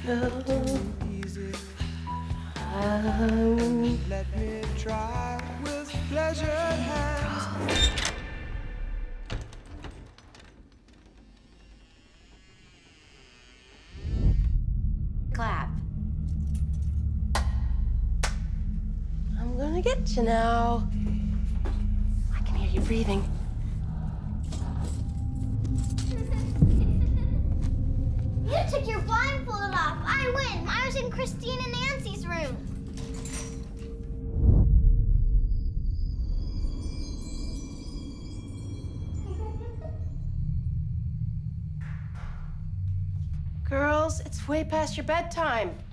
Easy. Let me try with pleasured hands. Clap. I'm gonna get you now. I can hear you breathing. You took your blindfold off. I win. I was in Christine and Nancy's room. Girls, it's way past your bedtime.